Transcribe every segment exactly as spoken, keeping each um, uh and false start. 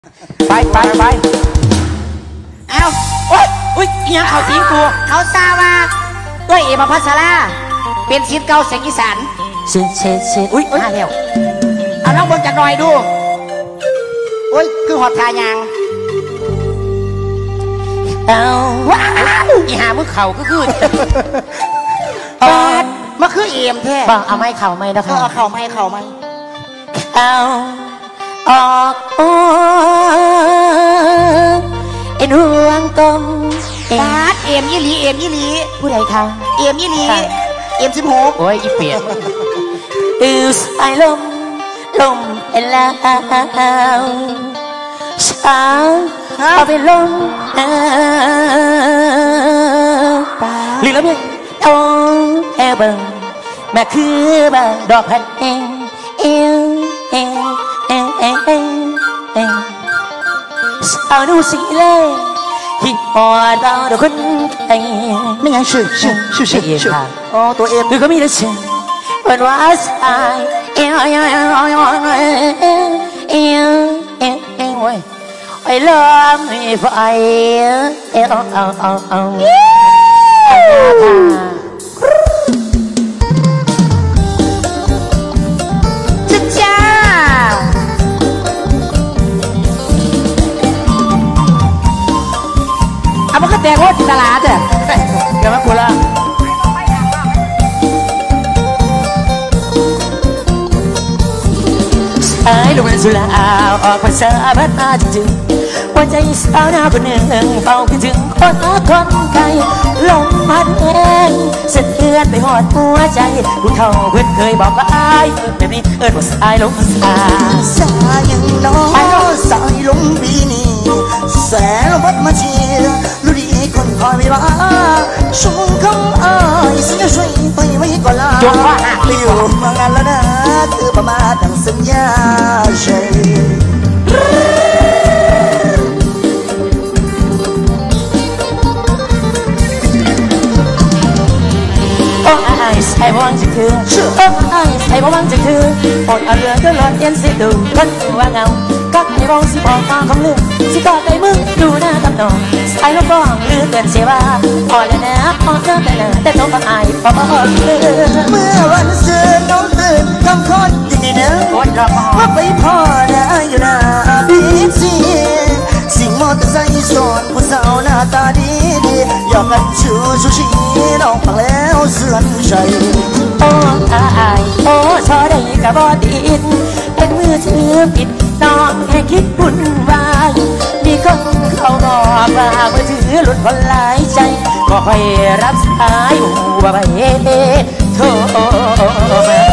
ไปไปไปเอาโอ๊ยอุ้ยยังเขาสิงกูเขาซาว่าด้วยเอมาพัสราเป็นศิษย์เก่าเสียงอีสานเช็ดเช็ดเช็ดอุ้ยมาแล้วเอาน้องบนจะหน่อยดูอุ้ยคือหอดทายางเอาว้าวอีหามือเข่าก็คือปาดมาคือเอี่ยมแท้บ้าเอาไม้เข่าไม้นะคะเอาเข่าไม้เข่าไม้เอาออกโอ้เอ็นห่วงกลมปาดเอี่ยมยี่หลีเอี่ยมยี่หลีผู้ใดคะเอี่ยมยี่หลีเอี่ยมสิบหกโอ้ยอีเปียกอือสายลมลมเอลาช้าเอาไปลมหรือแล้วเนี่ยโอ้แอเบิงแม่คือบางดอกพันเองเองเองเองเองเองเองสาวดูสิเล่ที่พอเราเด็กคนไทยไม่งั้นชื่อชื่อชื่อชื่อชื่ออ๋อตัวเองคือก็มีแต่ชื่อวันว่าสายเอวเอวเอวเอวเอวเอวเอวเอวเว้ยไอ้ลมไอ้ไฟเอวเอาเอาเอามันก็แตกโคตรจินตลาดอ่ะเดี๋ยวมาพูดละสายลมสุราออกภาษาบ้านมาจริงๆหัวใจสาวหน้าคนหนึ่งเฝ้าคิดถึงคนคนไกลลมพัดเองสะเทือนไปหอดหัวใจผู้เฒ่าเพื่อนเคยบอกว่าอายแบบนี้เอิ้นว่าสายลมสาสายยังน้อยสายลมปีนี้แสงลมพัดมาเชียร์รู้ดีคนคอยเวลาช่วงคำอ้ายสัญญาช่วยไปไว้ก่อนละจงว่าอยู่มางานแล้วนะคือประมาทดังสัญญาใช่โอ้ไอ้ใส่บ้างจะคือโอ้ไอ้ใส่บ้างจะคือปวดเอาเรือก็หลอดเย็นสิดูคนว่าเงาก็ให้มองสิบอกมาของเรื่องสิกอดใจมึงดูหน้าตำหนองใส่ลูกบ้องเลือเกินเสียว่าพอแล้วนะพอเจอแต่เนอแต่ต้องมาอายพอพอเเมื่อวันเสือน้องตื่นคำคอนยังไงเนอะว่าไปพ่อได้อยู่นะบีซีสิ่งมอเตอร์ไซค์สอนผู้สาวหน้าตาดีดีอยากกันชูชูชีน้องฟังแล้วเสื่อมใจโอ้อายโอ้ชอได้กับบอดีนเป็นมือถือปิดน้องแค่คิดบุญวายมีคนเข้ารอว่ามือถือหลุดคนหลายใจก็ค่อยรับสายหัวไปโทรมา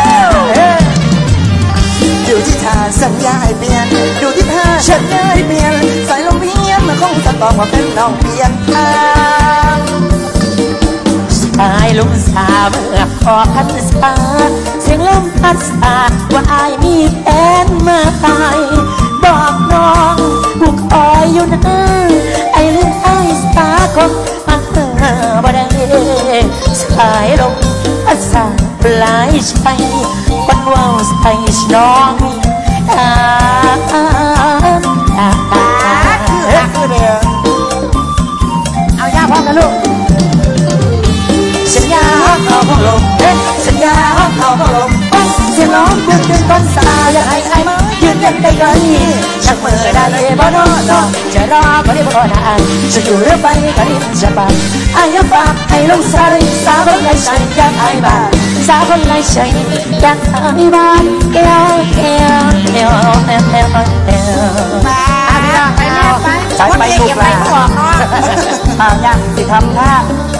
ดูที่ท่าสัญญาให้เปลี่ยนดูที่ท่าฉันให้เปลี่ยนสายลมเพี้ยนมาคงจะต้องมาเป็นน้องเปลี่ยนทางสายลมสาเมื่อขอพันสาเสียงลมพัดสาว่าอายมีแฟนมาตายบอกน้องผู้คอยอยู่นะไอ้ลืมไอ้สาคงมาเธอบ่ได้สายลมพัดสาปลายใจวันว่าวใส่น้องอาอาอาอาคือเดียวเอาย่าพร้อมกันลูกสัญญาเขาพองลมสัญญาเขาพองลมเสียงร้องดึงดึงก้อนสาอยากให้ไอ้มายืนยันได้ไกลชักมือได้บ่นอนอนจะรอก็ได้บ่นานจะอยู่หรือไปก็ได้จะไปไอ้ยังฝากให้ลงสาริสาคนไรใส่อยากไอ้บ้านสาคนไรใส่อยากไอ้บ้านเอวเอวเอวเอวเอวเอวไปไปไปไปไปถูกแล้วเอาอย่างที่ทำท่า